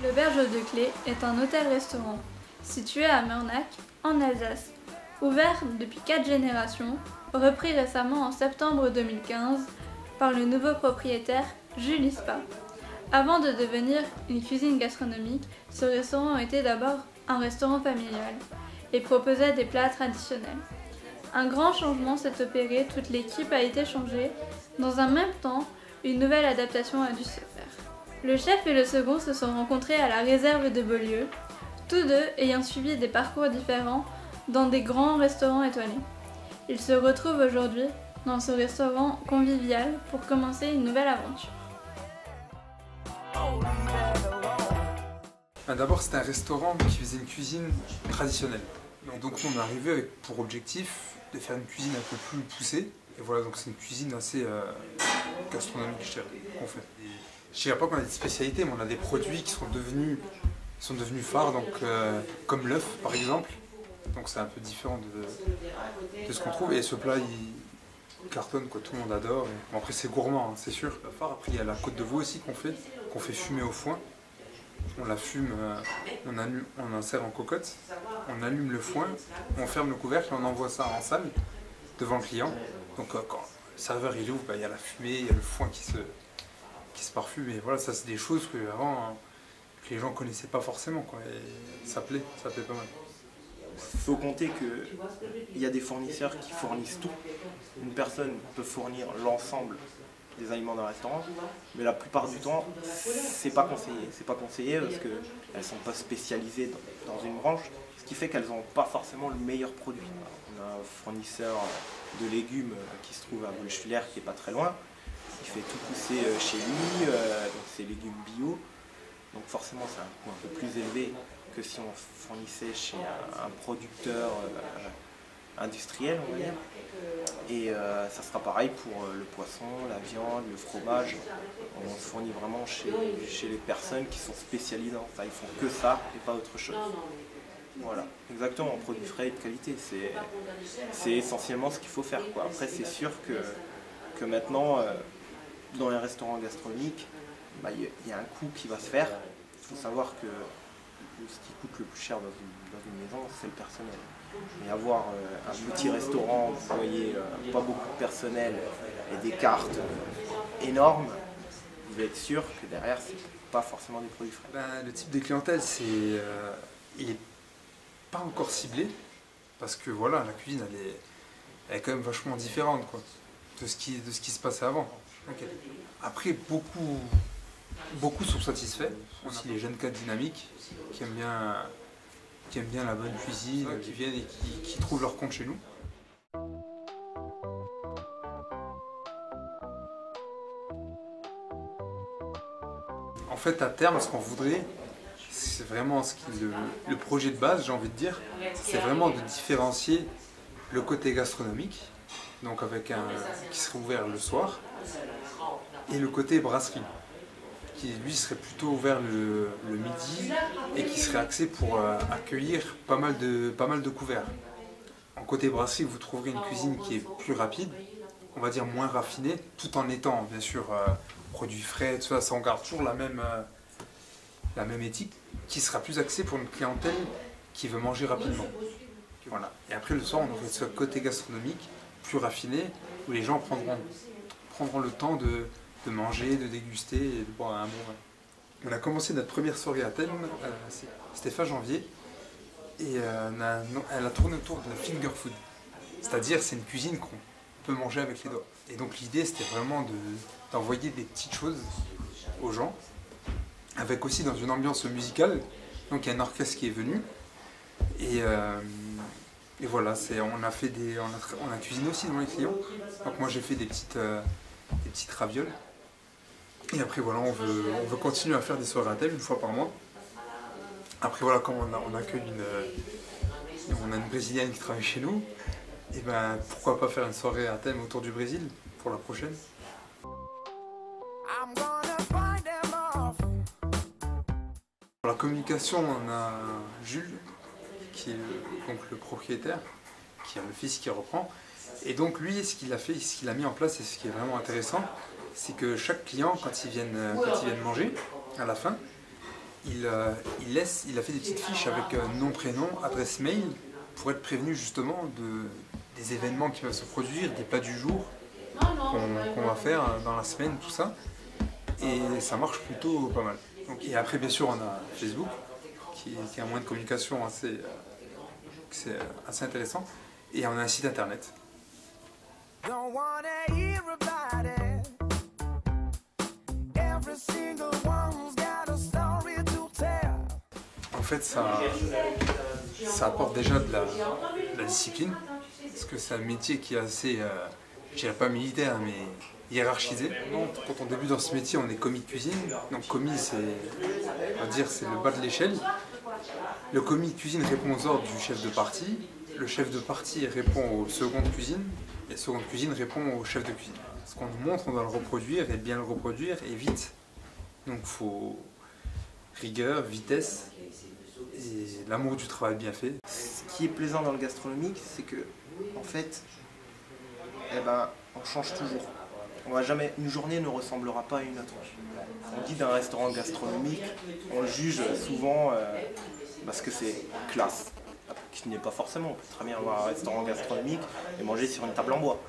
L'Auberge de Clé est un hôtel-restaurant situé à Murnach, en Alsace, ouvert depuis 4 générations, repris récemment en septembre 2015 par le nouveau propriétaire Jules Ispa. Avant de devenir une cuisine gastronomique, ce restaurant était d'abord un restaurant familial et proposait des plats traditionnels. Un grand changement s'est opéré, toute l'équipe a été changée. Dans un même temps, une nouvelle adaptation a dû se faire. Le chef et le second se sont rencontrés à la réserve de Beaulieu, tous deux ayant suivi des parcours différents dans des grands restaurants étoilés. Ils se retrouvent aujourd'hui dans ce restaurant convivial pour commencer une nouvelle aventure. D'abord, c'était un restaurant qui faisait une cuisine traditionnelle. Et donc nous, on est arrivé avec pour objectif de faire une cuisine un peu plus poussée. Et voilà, donc c'est une cuisine assez gastronomique, je dirais, qu'on fait. Je dirais pas qu'on a des spécialités, mais on a des produits qui sont devenus phares, donc, comme l'œuf par exemple. Donc c'est un peu différent de ce qu'on trouve. Et ce plat, il cartonne, quoi, tout le monde adore. Et, bon, après c'est gourmand, hein, c'est sûr. Après il y a la côte de veau aussi qu'on fait fumer au foin. On la fume, on insère en cocotte, on allume le foin, on ferme le couvercle et on envoie ça en salle devant le client. Donc quand le serveur il ouvre, il y a la fumée, il y a le foin qui se parfume. Et voilà, ça c'est des choses que avant que les gens connaissaient pas forcément, quoi. Et ça plaît pas mal. Il faut compter qu'il y a des fournisseurs qui fournissent tout. Une personne peut fournir l'ensemble des aliments d'un restaurant, mais la plupart du temps, c'est pas conseillé. C'est pas conseillé parce qu'elles sont pas spécialisées dans une branche, ce qui fait qu'elles n'ont pas forcément le meilleur produit. On a un fournisseur de légumes qui se trouve à Wölschwiller, qui est pas très loin. Il fait tout pousser chez lui, donc c'est légumes bio. Donc forcément, c'est un coût un peu plus élevé que si on fournissait chez un producteur industriel, on va dire. Et ça sera pareil pour le poisson, la viande, le fromage. On se fournit vraiment chez les personnes qui sont spécialisées dans ça. Ils font que ça et pas autre chose. Voilà, exactement, produit frais et de qualité. C'est essentiellement ce qu'il faut faire, quoi. Après, c'est sûr que maintenant, dans les restaurants gastronomiques, il y a un coût qui va se faire. Il faut savoir que ce qui coûte le plus cher dans une maison, c'est le personnel. Et avoir un petit restaurant, vous voyez, pas beaucoup de personnel et des cartes énormes, vous pouvez être sûr que derrière, c'est pas forcément des produits frais. Le type de clientèle, il est pas encore ciblé, parce que voilà, la cuisine, elle est quand même vachement différente, quoi, de ce qui se passait avant. Okay. Après, beaucoup sont satisfaits. Aussi les jeunes cadres dynamiques qui aiment bien la bonne cuisine, qui viennent et qui trouvent leur compte chez nous. En fait, à terme, ce qu'on voudrait, c'est vraiment le projet de base, j'ai envie de dire, c'est vraiment de différencier le côté gastronomique, donc avec qui serait ouvert le soir, et le côté brasserie, qui lui serait plutôt ouvert le midi et qui serait axé pour accueillir pas mal de couverts. En côté brasserie, vous trouverez une cuisine qui est plus rapide, on va dire moins raffinée, tout en étant bien sûr produits frais, tout ça, on garde toujours la même éthique, qui sera plus axée pour une clientèle qui veut manger rapidement. Voilà. Et après le soir, on aurait ce côté gastronomique plus raffiné, où les gens prendront le temps de manger, de déguster et de boire un bon vin. On a commencé notre première soirée à thème, c'était fin janvier, et elle a tourné autour de la finger food. C'est-à-dire c'est une cuisine qu'on peut manger avec les doigts. Et donc l'idée c'était vraiment d'envoyer des petites choses aux gens, avec aussi dans une ambiance musicale. Donc il y a un orchestre qui est venu, et voilà, on a cuisiné aussi devant les clients. Donc moi j'ai fait des petites ravioles. Et après voilà, on veut continuer à faire des soirées à thème une fois par mois. Après voilà, comme on accueille on a une Brésilienne qui travaille chez nous, et ben pourquoi pas faire une soirée à thème autour du Brésil pour la prochaine. Pour la communication, on a Jules, qui est donc le propriétaire, qui a le fils qui reprend. Et donc lui, ce qu'il a mis en place, et ce qui est vraiment intéressant, c'est que chaque client, quand ils viennent manger, à la fin, il a fait des petites fiches avec nom, prénom, adresse mail pour être prévenu justement des événements qui peuvent se produire, des plats du jour qu'on va faire dans la semaine, tout ça. Et ça marche plutôt pas mal. Donc, et après, bien sûr, on a Facebook, qui est un moyen de communication assez intéressant. Et on a un site internet. En fait, ça apporte déjà de la discipline, parce que c'est un métier qui est assez, je dirais pas militaire, mais hiérarchisé. Quand on débute dans ce métier, on est commis de cuisine. Donc commis, c'est le bas de l'échelle. Le commis de cuisine répond aux ordres du chef de partie. Le chef de partie répond au second de cuisine. Et le second de cuisine répond au chef de cuisine. Ce qu'on nous montre, on doit le reproduire, et bien le reproduire, et vite. Donc il faut rigueur, vitesse, et l'amour du travail bien fait. Ce qui est plaisant dans le gastronomique, c'est que, en fait, on change toujours. Une journée ne ressemblera pas à une autre. On dit d'un restaurant gastronomique, on le juge souvent parce que c'est classe. Qui n'est pas forcément. On peut très bien avoir un restaurant gastronomique et manger sur une table en bois.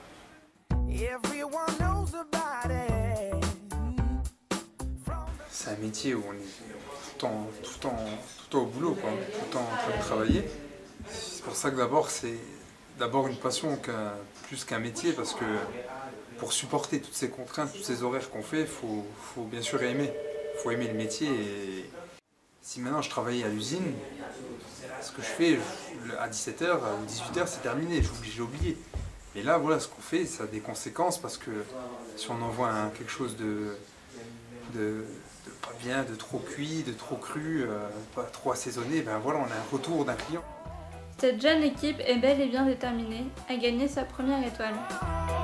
C'est un métier où on est tout le temps au boulot, quoi, tout le temps en train de travailler. C'est pour ça que d'abord c'est une passion plus qu'un métier, parce que pour supporter toutes ces contraintes, tous ces horaires qu'on fait, il faut bien sûr aimer. Il faut aimer le métier. Et si maintenant je travaillais à l'usine, ce que je fais à 17h ou 18h, c'est terminé, j'ai oublié. Mais là, voilà, ce qu'on fait, ça a des conséquences, parce que si on envoie quelque chose de pas bien, de trop cuit, de trop cru, pas trop assaisonné, ben voilà, on a un retour d'un client. Cette jeune équipe est bel et bien déterminée à gagner sa première étoile.